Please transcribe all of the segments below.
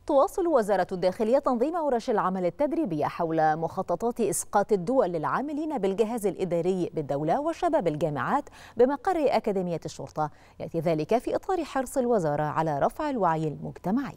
تواصل وزارة الداخلية تنظيم ورش العمل التدريبية حول مخططات إسقاط الدول للعاملين بالجهاز الإداري بالدولة وشباب الجامعات بمقر أكاديمية الشرطة. يأتي ذلك في إطار حرص الوزارة على رفع الوعي المجتمعي.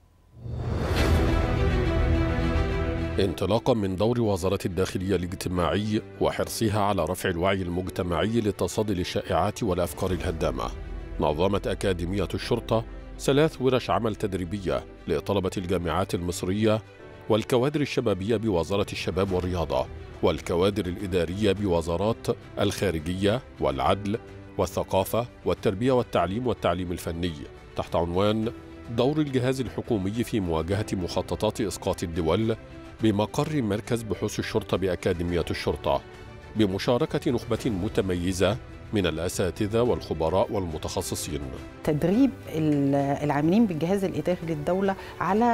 انطلاقا من دور وزارة الداخلية الاجتماعي وحرصها على رفع الوعي المجتمعي للتصدي للشائعات والأفكار الهدامة، نظمت أكاديمية الشرطة 3 ورش عمل تدريبية لطلبة الجامعات المصرية والكوادر الشبابية بوزارة الشباب والرياضة والكوادر الإدارية بوزارات الخارجية والعدل والثقافة والتربية والتعليم والتعليم الفني، تحت عنوان دور الجهاز الحكومي في مواجهة مخططات إسقاط الدول بمقر مركز بحوث الشرطة بأكاديمية الشرطة، بمشاركة نخبة متميزة من الأساتذة والخبراء والمتخصصين. تدريب العاملين بالجهاز الإداري للدولة على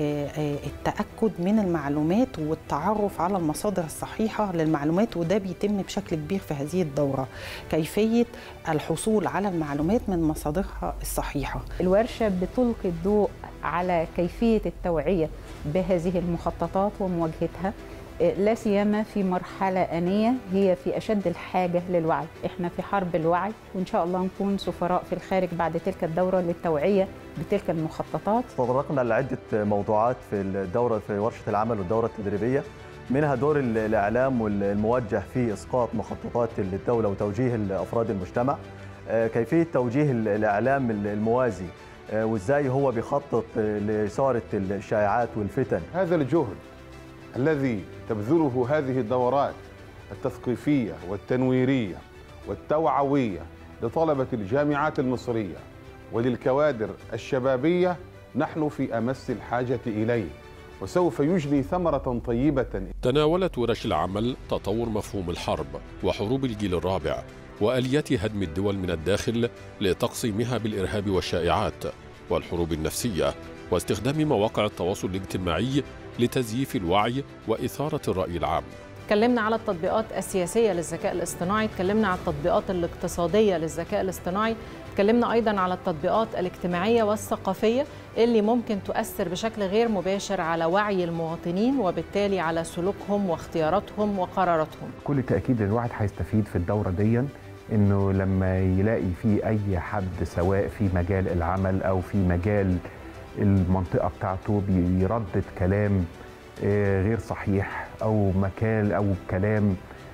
التأكد من المعلومات والتعرف على المصادر الصحيحة للمعلومات، وده بيتم بشكل كبير في هذه الدورة. كيفية الحصول على المعلومات من مصادرها الصحيحة. الورشة بتلقي الضوء على كيفية التوعية بهذه المخططات ومواجهتها، لا سيما في مرحلة آنية هي في أشد الحاجة للوعي. إحنا في حرب الوعي، وإن شاء الله نكون سفراء في الخارج بعد تلك الدورة للتوعية بتلك المخططات. تطرقنا لعدة موضوعات في الدورة في ورشة العمل والدورة التدريبية، منها دور الإعلام والموجه في إسقاط مخططات الدولة وتوجيه أفراد المجتمع، كيفية توجيه الإعلام الموازي وإزاي هو بيخطط لإثارة الشائعات والفتن. هذا الجهد الذي تبذله هذه الدورات التثقيفية والتنويرية والتوعوية لطلبة الجامعات المصرية وللكوادر الشبابية نحن في أمس الحاجة إليه، وسوف يجني ثمرة طيبة. تناولت ورش العمل تطور مفهوم الحرب وحروب الجيل الرابع وآليات هدم الدول من الداخل لتقصيمها بالإرهاب والشائعات والحروب النفسية، واستخدام مواقع التواصل الاجتماعي لتزييف الوعي وإثارة الرأي العام. تكلمنا على التطبيقات السياسية للذكاء الاصطناعي، تكلمنا على التطبيقات الاقتصادية للذكاء الاصطناعي، تكلمنا أيضا على التطبيقات الاجتماعية والثقافية اللي ممكن تؤثر بشكل غير مباشر على وعي المواطنين وبالتالي على سلوكهم واختياراتهم وقراراتهم. كل تأكيد الواحد هيستفيد في الدورة دي إنه لما يلاقي في أي حد سواء في مجال العمل أو في مجال المنطقة بتاعته بيردد كلام غير صحيح أو مكان أو كلام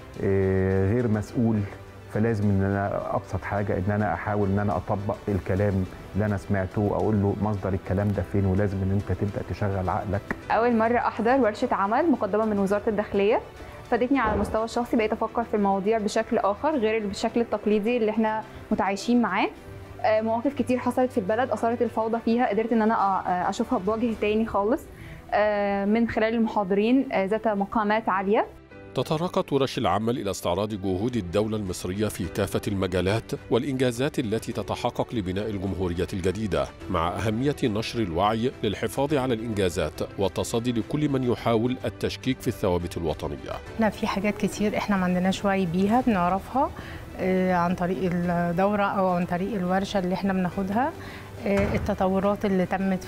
غير مسؤول، فلازم ان انا ابسط حاجه ان انا احاول ان انا اطبق الكلام اللي انا سمعته، اقول له مصدر الكلام ده فين، ولازم ان انت تبدا تشغل عقلك. اول مره احضر ورشه عمل مقدمه من وزاره الداخليه، فادتني على المستوى الشخصي، بقيت افكر في المواضيع بشكل اخر غير الشكل التقليدي اللي احنا متعايشين معاه. مواقف كتير حصلت في البلد اثارت الفوضى فيها، قدرت ان انا اشوفها بوجه تاني خالص من خلال المحاضرين ذات مقامات عاليه. تطرقت ورش العمل إلى استعراض جهود الدولة المصرية في كافة المجالات والإنجازات التي تتحقق لبناء الجمهورية الجديدة، مع أهمية نشر الوعي للحفاظ على الإنجازات والتصدي لكل من يحاول التشكيك في الثوابت الوطنية. لا، في حاجات كتير إحنا ما عندناش وعي بيها بنعرفها عن طريق الدورة أو عن طريق الورشة اللي إحنا بناخدها. التطورات اللي تمت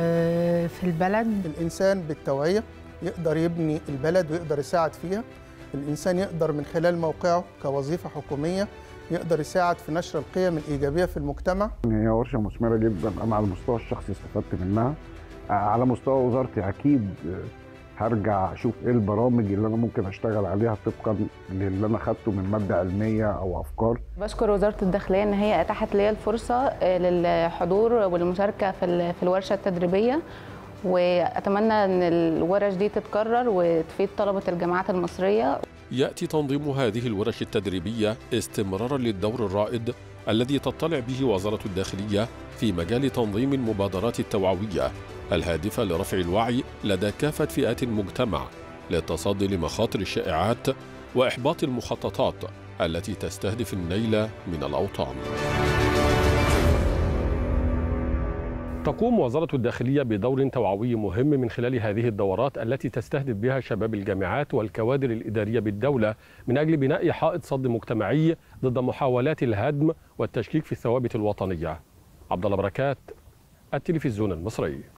في البلد. الإنسان بالتوعية يقدر يبني البلد ويقدر يساعد فيها. الإنسان يقدر من خلال موقعه كوظيفة حكومية يقدر يساعد في نشر القيم الإيجابية في المجتمع. هي ورشة مثمرة جدا، أنا على المستوى الشخصي استفدت منها. على مستوى وزارتي أكيد هرجع أشوف إيه البرامج اللي أنا ممكن أشتغل عليها طبقا للي أنا خدته من مادة علمية أو أفكار. بشكر وزارة الداخلية إن هي أتاحت لي الفرصة للحضور والمشاركة في الورشة التدريبية، وأتمنى أن الورش دي تتكرر وتفيد طلبة الجامعات المصرية. يأتي تنظيم هذه الورش التدريبية استمرارا للدور الرائد الذي تطلع به وزارة الداخلية في مجال تنظيم المبادرات التوعوية الهادفة لرفع الوعي لدى كافة فئات المجتمع للتصدي لمخاطر الشائعات وإحباط المخططات التي تستهدف النيل من الأوطان. تقوم وزارة الداخلية بدور توعوي مهم من خلال هذه الدورات التي تستهدف بها شباب الجامعات والكوادر الإدارية بالدولة من أجل بناء حائط صد مجتمعي ضد محاولات الهدم والتشكيك في الثوابت الوطنية. عبد الله بركات، التلفزيون المصري.